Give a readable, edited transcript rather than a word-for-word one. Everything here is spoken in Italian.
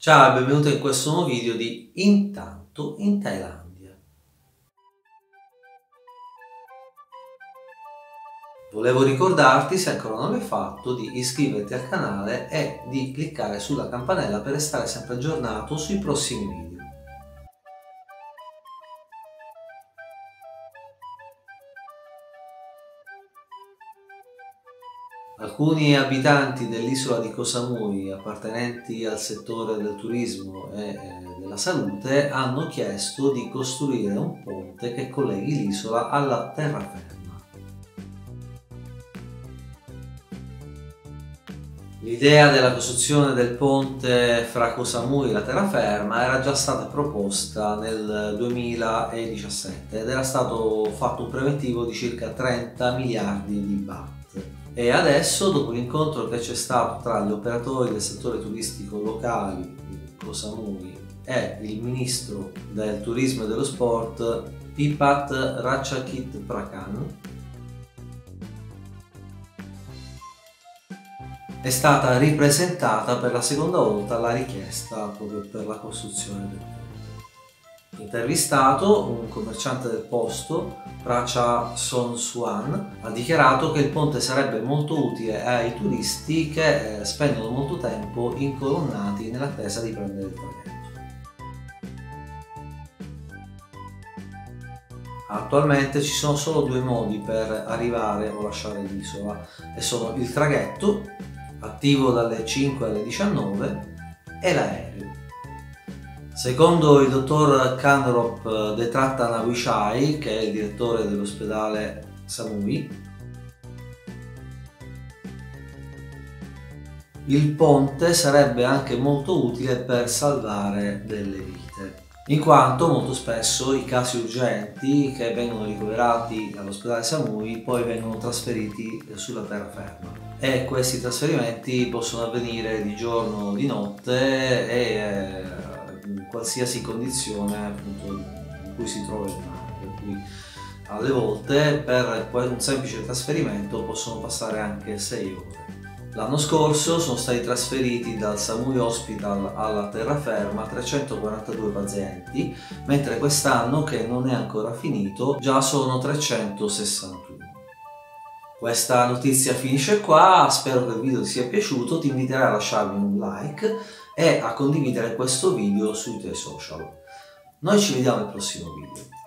Ciao e benvenuto in questo nuovo video di Intanto in Thailandia. Volevo ricordarti, se ancora non l'hai fatto, di iscriverti al canale e di cliccare sulla campanella per restare sempre aggiornato sui prossimi video. Alcuni abitanti dell'isola di Koh Samui, appartenenti al settore del turismo e della salute, hanno chiesto di costruire un ponte che colleghi l'isola alla terraferma. L'idea della costruzione del ponte fra Koh Samui e la terraferma era già stata proposta nel 2017 ed era stato fatto un preventivo di circa 30 miliardi di baht. E adesso, dopo l'incontro che c'è stato tra gli operatori del settore turistico locali di Koh Samui e il ministro del turismo e dello sport Phiphat Ratchakitprakarn, è stata ripresentata per la seconda volta la richiesta proprio per la costruzione del ponte. Intervistato, un commerciante del posto, Pracha Sonsuan, ha dichiarato che il ponte sarebbe molto utile ai turisti che spendono molto tempo incolonnati nell'attesa di prendere il traghetto. Attualmente ci sono solo due modi per arrivare o lasciare l'isola e sono il traghetto, attivo dalle 5 alle 19, e l'aereo. Secondo il dottor Kanrop Detrattanawishai, che è il direttore dell'ospedale Samui, il ponte sarebbe anche molto utile per salvare delle vite, in quanto molto spesso i casi urgenti che vengono ricoverati all'ospedale Samui poi vengono trasferiti sulla terraferma e questi trasferimenti possono avvenire di giorno o di notte e in qualsiasi condizione appunto in cui si trova il mare, per cui alle volte per un semplice trasferimento possono passare anche 6 ore. L'anno scorso sono stati trasferiti dal Samui Hospital alla terraferma 342 pazienti, mentre quest'anno, che non è ancora finito, già sono 361. Questa notizia finisce qua, spero che il video ti sia piaciuto, ti inviterei a lasciarmi un like e a condividere questo video sui tuoi social. Noi ci vediamo al prossimo video.